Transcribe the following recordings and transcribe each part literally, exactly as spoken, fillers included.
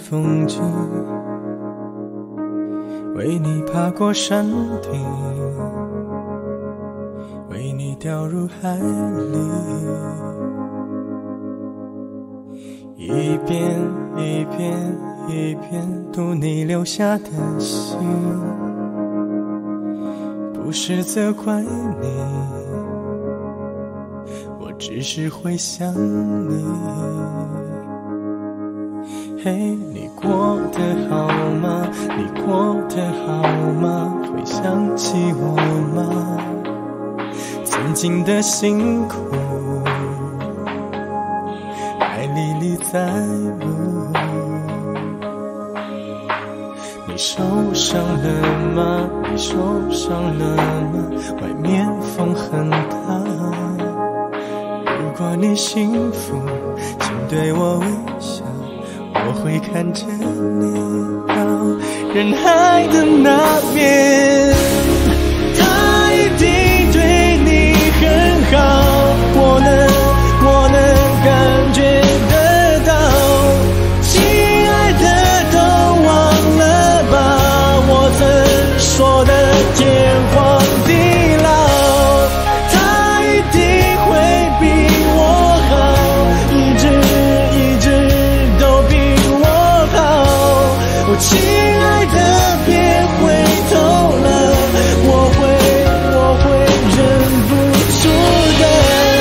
风景，为你爬过山顶，为你掉入海里，一遍一遍一遍读你留下的信，不是责怪你，我只是会想你。嘿，你过得好吗？你过得好吗？会想起我吗？曾经的辛苦还历历在目。你受伤了吗？你受伤了吗？外面风很大。如果你幸福，请对我微笑，我会看着你到人海的那边。他一定对你很好，我能我能感觉得到。亲爱的都忘了吧，我曾说的天荒地老。他一定会比我好，一直一直都比我好。我亲爱的别回头了，我会我会忍不住的。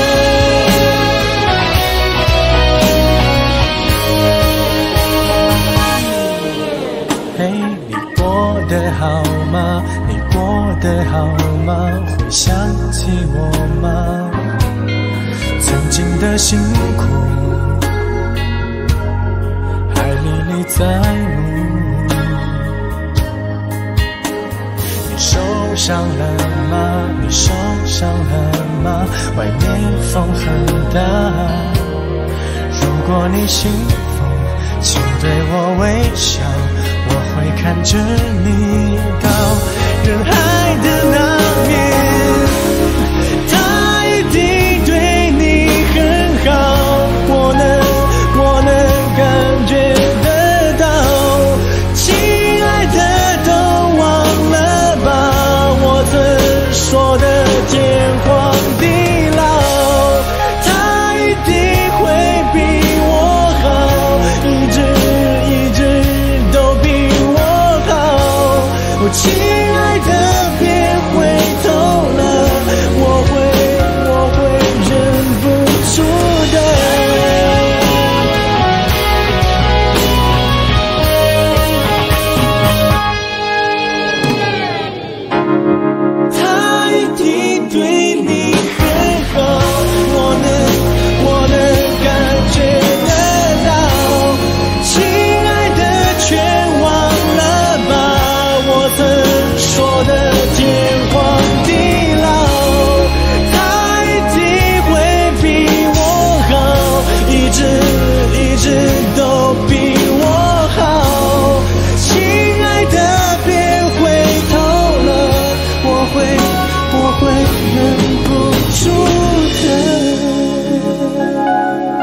嘿，你过得好吗？你过得好吗？会想起我吗？曾经的辛苦还历历在目。你受伤了吗？你受伤了吗？外面风很大。如果你幸福，请对我微笑，我会看着你到人海的那边。他一定对你很好，我能我能感觉得到。亲爱的都忘了吧，我曾说的天荒地老。他一定会比我好，一直一直都比我好。我亲爱的别回头了，我会我会忍不住的。他一定对你很好，我能我能感觉得到。亲爱的全忘了吧，我曾说的天荒地老。他一定会比我好，一直一直都比我好。亲爱的别回头了，我会我会忍不住的。